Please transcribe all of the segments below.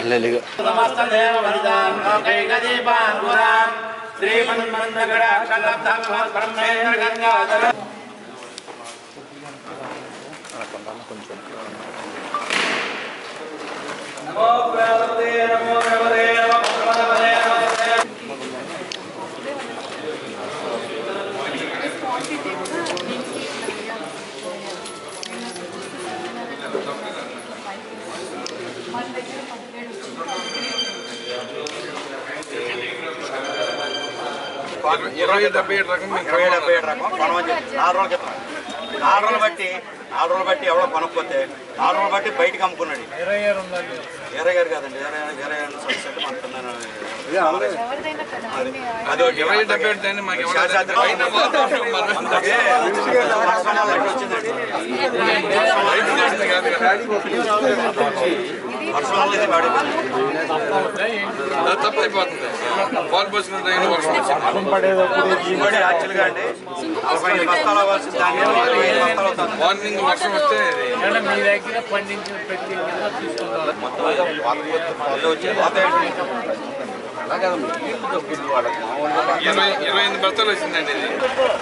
నాలుగు రోజులు బట్టి ఎవరో కొనకపోతే 4 రోజులు బట్టి బయటకు అమ్ముకున్నాడు. వేరే గారు కాదండి, వేరే తప్పైపోతుంది. పాలు పోసుకుంటే యాక్చువల్గా అండి 40 బస్తాలు అవ్వాల్సింది మార్నింగ్ వర్షం వస్తే మీ దగ్గర పండించిన ప్రతి 28 బస్తాలు వచ్చిందండి ఇది.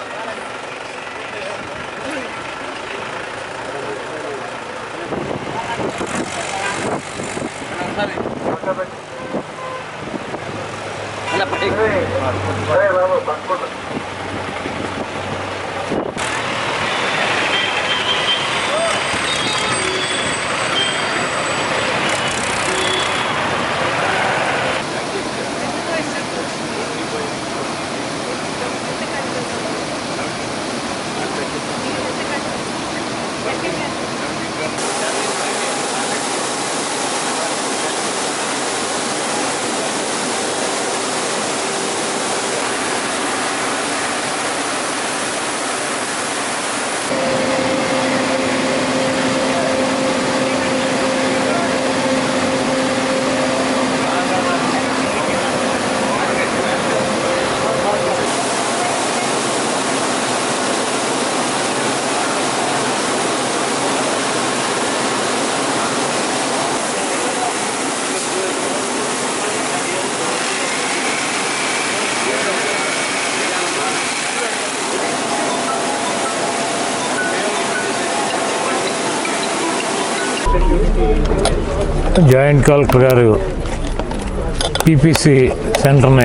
జాయింట్ కలెక్టర్ గారు పీపీసీ సెంటర్ని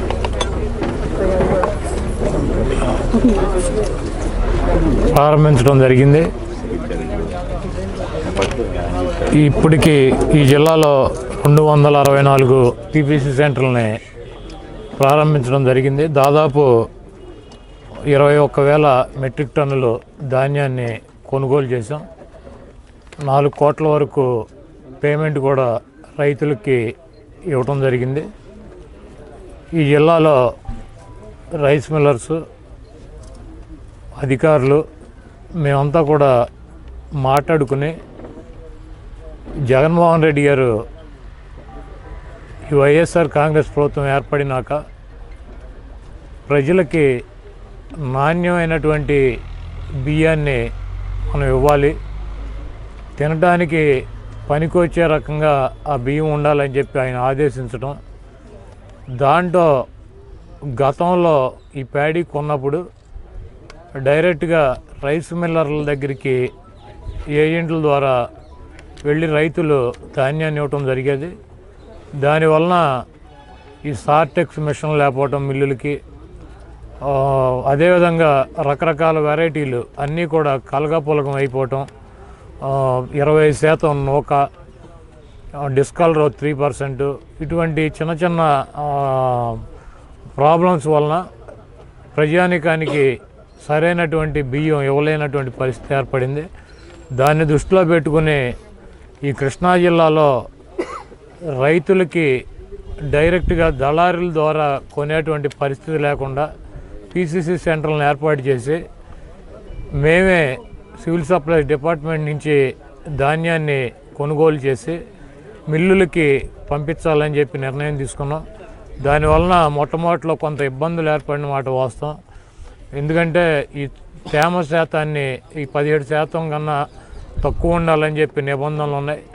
ప్రారంభించడం జరిగింది. ఇప్పటికీ ఈ జిల్లాలో 264 పీపీసీ సెంటర్లని ప్రారంభించడం జరిగింది. దాదాపు 21,000 మెట్రిక్ టన్నులు ధాన్యాన్ని కొనుగోలు చేశాం. 4 కోట్ల వరకు పేమెంట్ కూడా రైతులకి ఇవ్వటం జరిగింది. ఈ జిల్లాలో రైస్ మిల్లర్స్ అధికారులు మేమంతా కూడా మాట్లాడుకుని జగన్మోహన్ రెడ్డి గారు ఈ వైఎస్ఆర్ కాంగ్రెస్ ప్రభుత్వం ఏర్పడినాక ప్రజలకి నాణ్యమైనటువంటి బియ్యాన్ని మనం ఇవ్వాలి, తినడానికి పనికొచ్చే రకంగా ఆ బియ్యం ఉండాలని చెప్పి ఆయన ఆదేశించడం. దాంట్లో గతంలో ఈ ప్యాడీ కొన్నప్పుడు డైరెక్ట్గా రైస్ మిల్లర్ల దగ్గరికి ఏజెంట్ల ద్వారా వెళ్ళి రైతులు ధాన్యాన్ని ఇవ్వటం జరిగేది. దానివలన ఈ సార్టెక్స్ మిషన్ లేకపోవటం మిల్లులకి, అదేవిధంగా రకరకాల వెరైటీలు అన్నీ కూడా కలగాపులగం అయిపోవటం, 20% నూక, డిస్కలర్ 3%, ఇటువంటి చిన్న చిన్న ప్రాబ్లమ్స్ వలన ప్రజానికానికి సరైనటువంటి బియ్యం ఇవ్వలేనటువంటి పరిస్థితి ఏర్పడింది. దాన్ని దృష్టిలో పెట్టుకుని ఈ కృష్ణా జిల్లాలో రైతులకి డైరెక్ట్గా దళారుల ద్వారా కొనేటువంటి పరిస్థితి లేకుండా పీసీసీ సెంటర్లను ఏర్పాటు చేసి మేమే సివిల్ సప్లైస్ డిపార్ట్మెంట్ నుంచి ధాన్యాన్ని కొనుగోలు చేసి మిల్లులకి పంపించాలని చెప్పి నిర్ణయం తీసుకున్నాం. దానివలన మొట్టమొదటిలో కొంత ఇబ్బందులు ఏర్పడిన మాట వాస్తవం. ఎందుకంటే ఈ తేమ శాతాన్ని ఈ 17% కన్నా తక్కువ ఉండాలని చెప్పి నిబంధనలు ఉన్నాయి.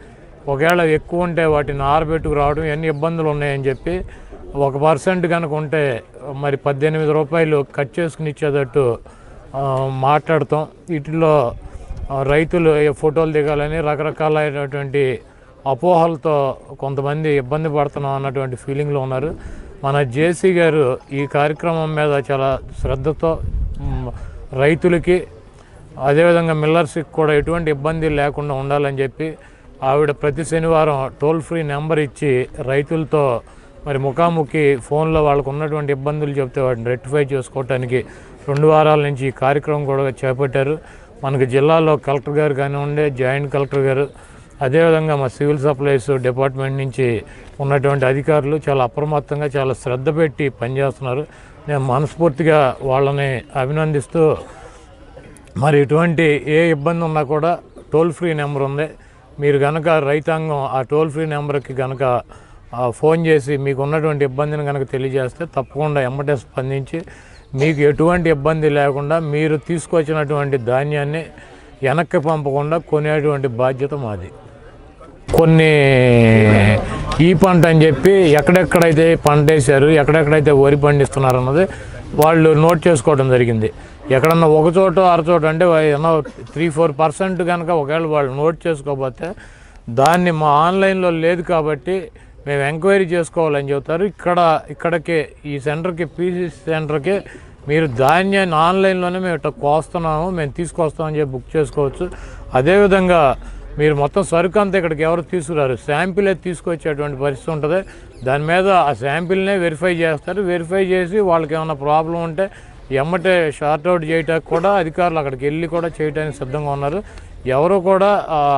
ఒకవేళ ఎక్కువ ఉంటే వాటిని ఆరబెట్టుకు రావడం ఎన్ని ఇబ్బందులు ఉన్నాయని చెప్పి 1% కనుక ఉంటే మరి 18 రూపాయలు కట్ చేసుకుని ఇచ్చేటట్టు మాట్లాడతాం. వీటిల్లో రైతులు ఫోటోలు దిగాలని రకరకాలైనటువంటి అపోహలతో కొంతమంది ఇబ్బంది పడుతున్నాం అన్నటువంటి ఫీలింగ్లో ఉన్నారు. మన జేసీ గారు ఈ కార్యక్రమం మీద చాలా శ్రద్ధతో రైతులకి అదేవిధంగా మిల్లర్స్కి కూడా ఎటువంటి ఇబ్బంది లేకుండా ఉండాలని చెప్పి ఆవిడ ప్రతి శనివారం టోల్ ఫ్రీ నెంబర్ ఇచ్చి రైతులతో మరి ముఖాముఖి ఫోన్లో వాళ్ళకు ఉన్నటువంటి ఇబ్బందులు చెప్తే వాటిని రెక్టిఫై చేసుకోవటానికి 2 వారాల నుంచి ఈ కార్యక్రమం కూడా చేపట్టారు. మనకి జిల్లాలో కలెక్టర్ గారు కానివ్వండి, జాయింట్ కలెక్టర్ గారు, అదేవిధంగా మా సివిల్ సప్లైస్ డిపార్ట్మెంట్ నుంచి ఉన్నటువంటి అధికారులు చాలా అప్రమత్తంగా చాలా శ్రద్ధ పెట్టి పనిచేస్తున్నారు. నేను మనస్ఫూర్తిగా వాళ్ళని అభినందిస్తూ మరి ఎటువంటి ఏ ఇబ్బంది ఉన్నా కూడా టోల్ ఫ్రీ నెంబర్ ఉంది. మీరు కనుక రైతాంగం ఆ టోల్ ఫ్రీ నెంబర్కి కనుక ఫోన్ చేసి మీకు ఉన్నటువంటి ఇబ్బందిని కనుక తెలియజేస్తే తప్పకుండా ఎమ్మటే స్పందించి మీకు ఎటువంటి ఇబ్బంది లేకుండా మీరు తీసుకొచ్చినటువంటి ధాన్యాన్ని వెనక్కి పంపకుండా కొనేటువంటి బాధ్యత మాది. కొన్ని ఈ పంట అని చెప్పి ఎక్కడెక్కడైతే పంట వేశారు, ఎక్కడెక్కడైతే వరి పండిస్తున్నారు అన్నది వాళ్ళు నోట్ చేసుకోవడం జరిగింది. ఎక్కడన్నా ఒక చోట అరచోట అంటే 3-4% కనుక ఒకవేళ వాళ్ళు నోట్ చేసుకోకపోతే దాన్ని మా ఆన్లైన్లో లేదు కాబట్టి మేము ఎంక్వైరీ చేసుకోవాలని చెబుతారు. ఇక్కడికే ఈ సెంటర్కి పీసీసీ సెంటర్కి మీరు ధాన్యాన్ని ఆన్లైన్లోనే మేము ఇట్లా కోస్తున్నాము, మేము తీసుకొస్తామని చెప్పి బుక్ చేసుకోవచ్చు. అదేవిధంగా మీరు మొత్తం సరుకు అంతా ఇక్కడికి ఎవరు తీసుకురారు, శాంపిల్ అయితే తీసుకొచ్చేటువంటి పరిస్థితి ఉంటుంది. దాని మీద ఆ శాంపిల్నే వెరిఫై చేస్తారు. వెరిఫై చేసి వాళ్ళకి ఏమైనా ప్రాబ్లం ఉంటే ఎమ్మటే షార్ట్అవుట్ చేయడానికి కూడా అధికారులు అక్కడికి వెళ్ళి కూడా చేయడానికి సిద్ధంగా ఉన్నారు. ఎవరు కూడా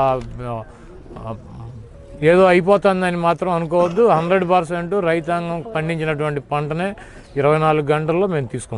ఏదో అయిపోతుందని మాత్రం అనుకోవద్దు. 100% రైతాంగం పండించినటువంటి పంటనే 24 గంటల్లో మేము తీసుకుంటాం.